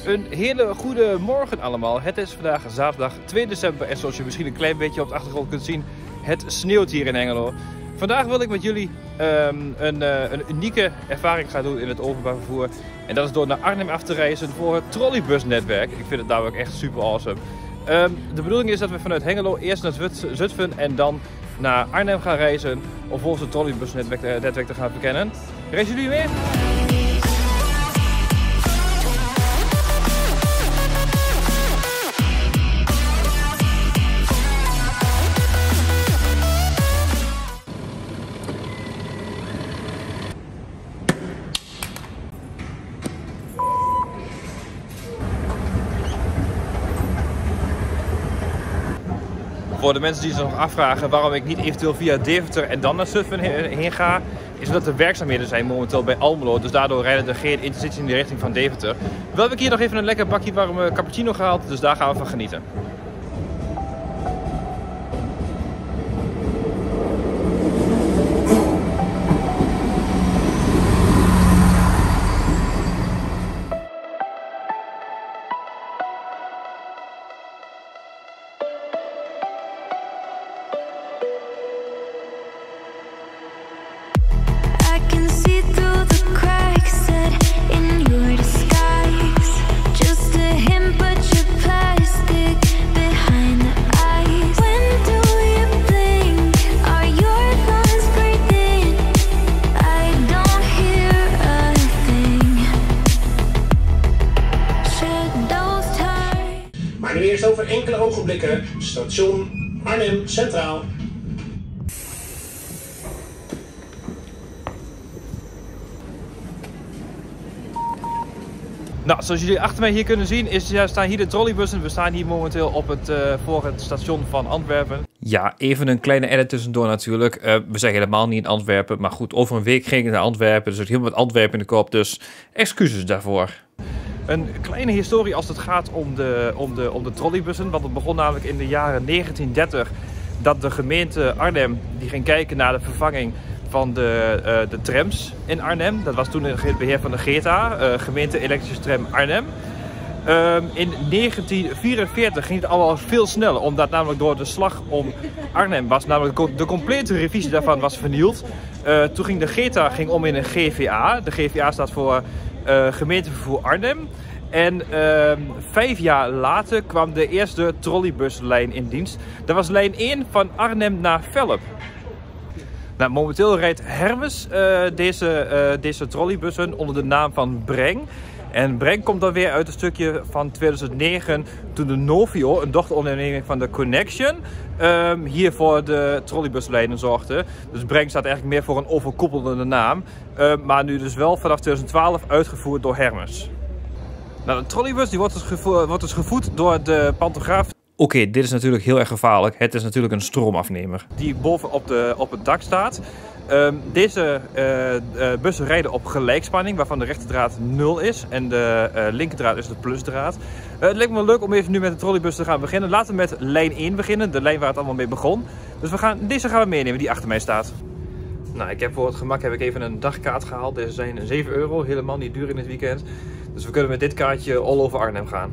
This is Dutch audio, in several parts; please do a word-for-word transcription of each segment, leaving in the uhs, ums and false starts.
Een hele goede morgen allemaal. Het is vandaag zaterdag twee december en zoals je misschien een klein beetje op de achtergrond kunt zien, het sneeuwt hier in Hengelo. Vandaag wil ik met jullie um, een, uh, een unieke ervaring gaan doen in het openbaar vervoer. En dat is door naar Arnhem af te reizen voor het trolleybusnetwerk. Ik vind het namelijk echt super awesome. Um, de bedoeling is dat we vanuit Hengelo eerst naar Zutphen en dan naar Arnhem gaan reizen om volgens het trolleybusnetwerk netwerk te gaan verkennen. Reizen jullie mee? Voor de mensen die zich nog afvragen waarom ik niet eventueel via Deventer en dan naar Zutphen heen ga, is omdat er werkzaamheden zijn momenteel bij Almelo. Dus daardoor rijden er geen intercities in de richting van Deventer. Wel heb ik hier nog even een lekker bakje warme cappuccino gehaald, dus daar gaan we van genieten. Maar nu eerst over enkele ogenblikken, station Arnhem Centraal. Nou, zoals jullie achter mij hier kunnen zien, is, ja, staan hier de trolleybussen. We staan hier momenteel op het, uh, voor het station van Antwerpen. Ja, even een kleine edit tussendoor natuurlijk. Uh, we zijn helemaal niet in Antwerpen, maar goed, over een week ging ik naar Antwerpen. Dus er zit heel wat Antwerpen in de kop, dus excuses daarvoor. Een kleine historie als het gaat om de, om, de, om de trolleybussen. Want het begon namelijk in de jaren negentien dertig dat de gemeente Arnhem die ging kijken naar de vervanging van de, uh, de trams in Arnhem. Dat was toen in het beheer van de G E T A, uh, gemeente elektrische tram Arnhem. Um, in negentien vierenveertig ging het allemaal veel sneller, omdat namelijk door de slag om Arnhem was namelijk de complete revisie daarvan was vernield. Uh, toen ging de G E T A ging om in een G V A. De G V A staat voor uh, gemeentevervoer Arnhem. En uh, vijf jaar later kwam de eerste trolleybuslijn in dienst. Dat was lijn één van Arnhem naar Velp. Nou, momenteel rijdt Hermes uh, deze, uh, deze trolleybussen onder de naam van Breng. En Breng komt dan weer uit een stukje van tweeduizend negen, toen de Novio, een dochteronderneming van de Connection, um, hier voor de trolleybuslijnen zorgde. Dus Breng staat eigenlijk meer voor een overkoepelende naam, uh, maar nu dus wel vanaf tweeduizend twaalf uitgevoerd door Hermes. Nou, de trolleybus die wordt, dus gevoed, wordt dus gevoed door de pantograaf. Oké, okay, dit is natuurlijk heel erg gevaarlijk. Het is natuurlijk een stroomafnemer die boven op, de, op het dak staat. Um, deze uh, uh, bussen rijden op gelijkspanning, waarvan de rechterdraad nul is en de uh, linkerdraad is de plusdraad. Uh, het lijkt me leuk om even nu met de trolleybus te gaan beginnen. Laten we met lijn één beginnen, de lijn waar het allemaal mee begon. Dus we gaan, deze gaan we meenemen die achter mij staat. Nou, ik heb voor het gemak heb ik even een dagkaart gehaald. Deze zijn zeven euro, helemaal niet duur in het weekend. Dus we kunnen met dit kaartje all over Arnhem gaan.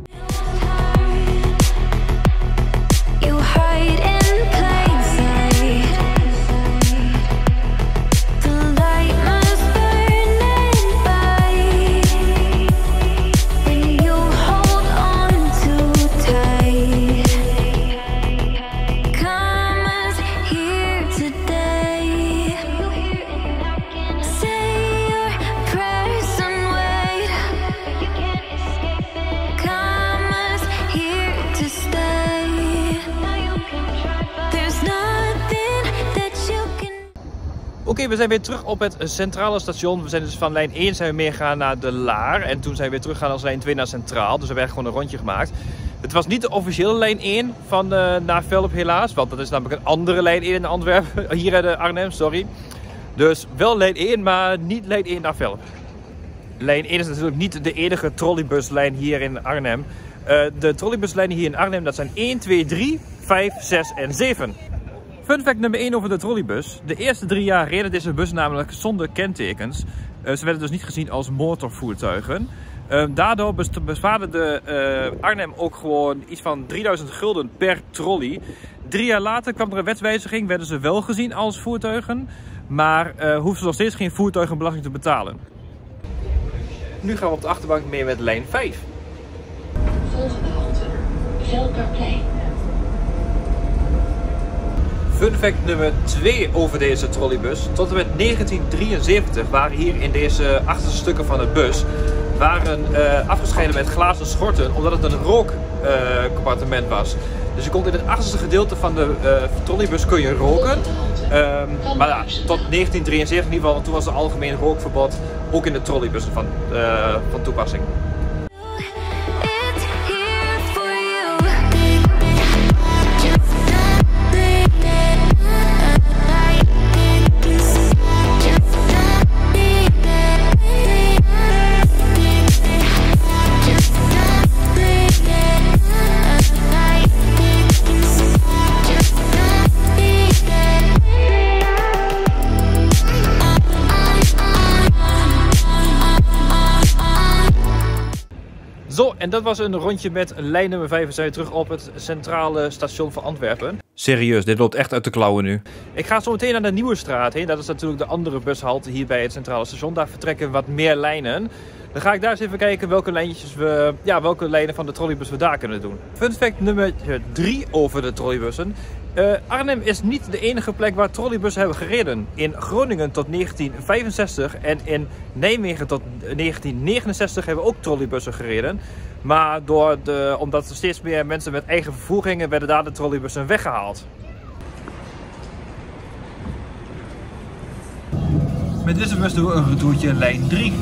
Oké, okay, we zijn weer terug op het centrale station. We zijn dus van lijn één zijn we meegegaan naar de Laar. En toen zijn we weer teruggegaan als lijn twee naar Centraal. Dus we hebben gewoon een rondje gemaakt. Het was niet de officiële lijn één van uh, naar Velp helaas. Want dat is namelijk een andere lijn één in Antwerpen. Hier in Arnhem, sorry. Dus wel lijn één, maar niet lijn één naar Velp. Lijn één is natuurlijk niet de enige trolleybuslijn hier in Arnhem. Uh, de trolleybuslijnen hier in Arnhem, dat zijn één, twee, drie, vijf, zes en zeven. Fun fact nummer één over de trolleybus. De eerste drie jaar reden deze bussen namelijk zonder kentekens. Uh, ze werden dus niet gezien als motorvoertuigen. Uh, daardoor bespaarde de uh, Arnhem ook gewoon iets van drieduizend gulden per trolley. Drie jaar later kwam er een wetswijziging, werden ze wel gezien als voertuigen, maar uh, hoefden ze nog steeds geen voertuigenbelasting te betalen. Nu gaan we op de achterbank mee met lijn vijf. Volgende halte, Velperplein. Fun fact nummer twee over deze trolleybus. Tot en met negentien drieënzeventig waren hier in deze achterste stukken van de bus waren uh, afgescheiden met glazen schorten, omdat het een rookcompartiment uh, was. Dus je kon in het achterste gedeelte van de uh, trolleybus kun je roken. Um, maar ja, tot negentien drieënzeventig in ieder geval, want toen was er algemeen rookverbod ook in de trolleybussen van, uh, van toepassing. Zo, en dat was een rondje met lijn nummer vijf. We zijn terug op het centrale station van Antwerpen. Serieus, dit loopt echt uit de klauwen nu. Ik ga zo meteen naar de Nieuwe Straat heen. Dat is natuurlijk de andere bushalte hier bij het centrale station. Daar vertrekken wat meer lijnen. Dan ga ik daar eens even kijken welke lijntjes we, ja, welke lijnen van de trolleybus we daar kunnen doen. Fun fact nummer drie over de trolleybussen. Uh, Arnhem is niet de enige plek waar trolleybussen hebben gereden. In Groningen tot negentien vijfenzestig en in Nijmegen tot negentien negenenzestig hebben ook trolleybussen gereden. Maar door de, omdat er steeds meer mensen met eigen vervoer gingen, werden daar de trolleybussen weggehaald. Met deze bus doen we een retourtje lijn drie.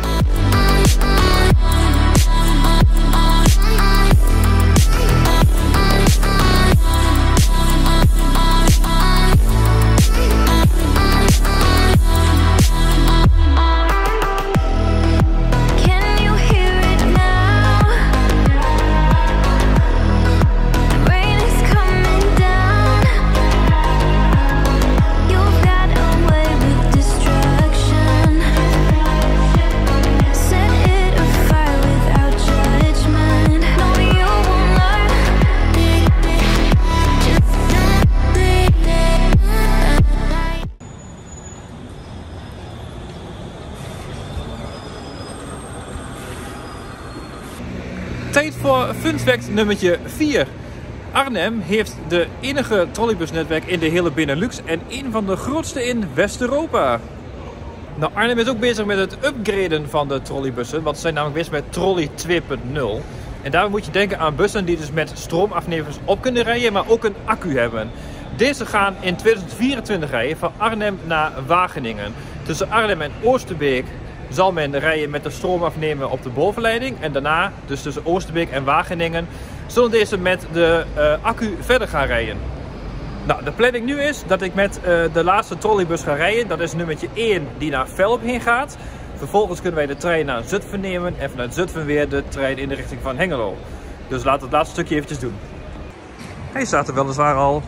Tijd voor fun fact nummertje vier. Arnhem heeft de enige trolleybusnetwerk in de hele Benelux en een van de grootste in West-Europa. Nou, Arnhem is ook bezig met het upgraden van de trolleybussen, want ze zijn namelijk bezig met trolley twee punt nul. En daar moet je denken aan bussen die dus met stroomafnemers op kunnen rijden, maar ook een accu hebben. Deze gaan in tweeduizend vierentwintig rijden van Arnhem naar Wageningen. Tussen Arnhem en Oosterbeek zal men rijden met de stroomafnemer op de bovenleiding. En daarna, dus tussen Oosterbeek en Wageningen, zullen deze met de uh, accu verder gaan rijden. Nou, de planning nu is dat ik met uh, de laatste trolleybus ga rijden. Dat is nummertje één die naar Velp heen gaat. Vervolgens kunnen wij de trein naar Zutphen nemen en vanuit Zutphen weer de trein in de richting van Hengelo. Dus laten we het laatste stukje eventjes doen. Hij staat er weliswaar al.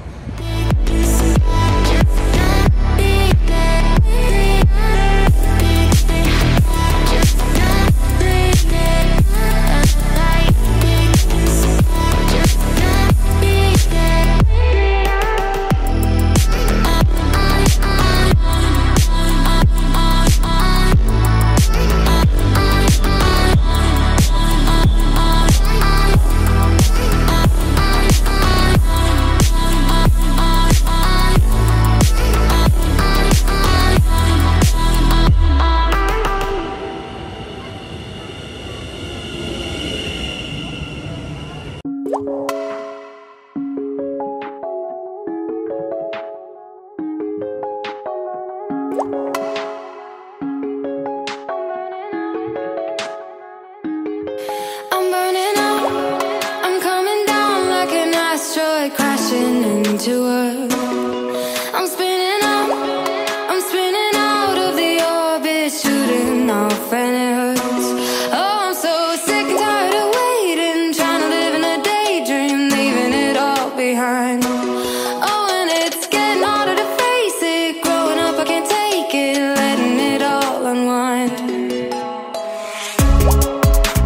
Crashing into Earth. I'm spinning out, I'm spinning out of the orbit, shooting off and it hurts. Oh, I'm so sick and tired of waiting, trying to live in a daydream, leaving it all behind. Oh, and it's getting harder to face it, growing up I can't take it, letting it all unwind.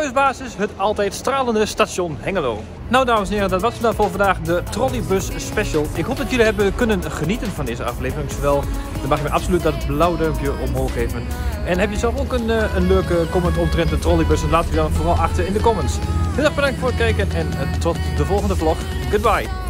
Thuisbasis, het altijd stralende station Hengelo. Nou dames en heren, dat was het dan voor vandaag, de trolleybus special. Ik hoop dat jullie hebben kunnen genieten van deze aflevering. Zowel, dan mag je me absoluut dat blauwe duimpje omhoog geven. En heb je zelf ook een, een leuke comment omtrent de trolleybus? En laat die dan vooral achter in de comments. Heel erg bedankt voor het kijken en tot de volgende vlog. Goodbye!